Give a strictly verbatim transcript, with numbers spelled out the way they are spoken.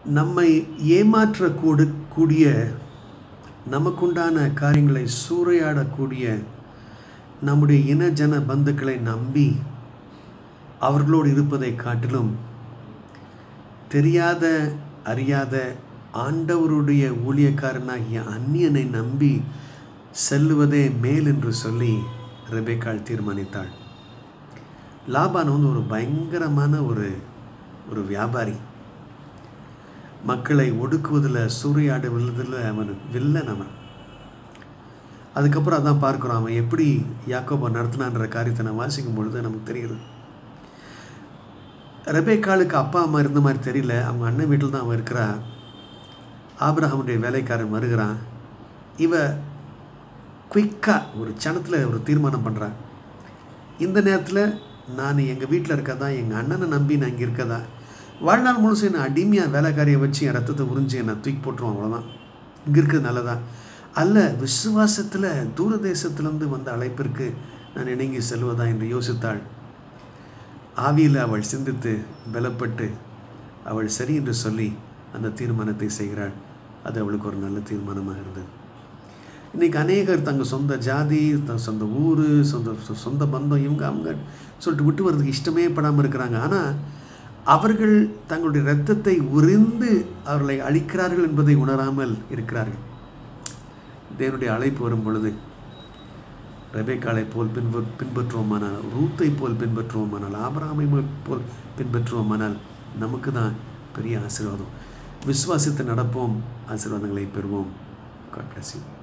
நம்மை ஏமாற்றக்கூட கூடிய நமக்குண்டான காரியங்களை சூறையாடக்கூடிய நம்முடைய இன ஜன பந்துக்களை நம்பி அவர்களோடு இருப்பதை காட்டிலும் தெரியாத அறியாத ஆண்டவருடைய ஊழியக்காரனாகிய அந்நியனை நம்பி செல்லுவதே மேல் என்று சொல்லி ரெபெக்காள் தீர்மானித்தாள். லாபான் வந்து ஒரு பயங்கரமான ஒரு ஒரு வியாபாரி. மக்களை ஒடுக்குவதில் சூறையாடு விழுதில் அவன் வில்லன் அவன். அதுக்கப்புறம் அதான் பார்க்குறோம், அவன் எப்படி யாக்கோபை நடத்தினான்ற காரியத்தை நான் வாசிக்கும் பொழுது நமக்கு தெரியுது. ரெபெக்காளுக்கு அப்பா அம்மா இருந்த மாதிரி தெரியல. அவங்க அண்ணன் வீட்டில் தான் அவன் இருக்கிறா. ஆபிரகாமுடைய வேலைக்காரன் வருகிறான். இவ குயிக்காக ஒரு சனத்தில் ஒரு தீர்மானம் பண்ணுறான். இந்த நேரத்தில் நான் எங்கள் வீட்டில் இருக்கதா, எங்கள் அண்ணனை நம்பி நான் இங்கே இருக்கதா, வாழ்நாள் முழுசு என்னை அடிமையாக வேலைக்காரியை வச்சு என் ரத்தத்தை உறிஞ்சி என்னை தூக்கி போட்டுருவோம், அவ்வளோதான். இங்கே இருக்கிறது நல்லதா அல்ல, விசுவாசத்தில் தூரதேசத்திலிருந்து வந்த அழைப்பிற்கு நான் இணங்கி செல்வதா என்று யோசித்தாள். ஆவியில் அவள் சிந்தித்து பலப்பட்டு அவள் சரி என்று சொல்லி அந்த தீர்மானத்தை செய்கிறாள். அது அவளுக்கு ஒரு நல்ல தீர்மானமாக இருந்தது. இன்றைக்கி அநேகர் தங்கள் சொந்த ஜாதி, தன் சொந்த ஊர், சொந்த சொந்த பந்தம், இவங்க அவங்க சொல்லிட்டு விட்டு வர்றதுக்கு இஷ்டமே படாமல் இருக்கிறாங்க. ஆனால் அவர்கள் தங்களுடைய இரத்தத்தை உறிந்து அவர்களை அழிக்கிறார்கள் என்பதை உணராமல் இருக்கிறார்கள். தேவனுடைய அழைப்பு வரும் பொழுது ரெபெக்காளை போல் பின்ப பின்பற்றுவோமானால் ரூத்தை போல் பின்பற்றுவோமானால் ஆபிரகாமை போல் பின்பற்றுவோமானால் நமக்கு தான் பெரிய ஆசீர்வாதம். விசுவாசத்தை நடப்போம், ஆசீர்வாதங்களை பெறுவோம். God bless you.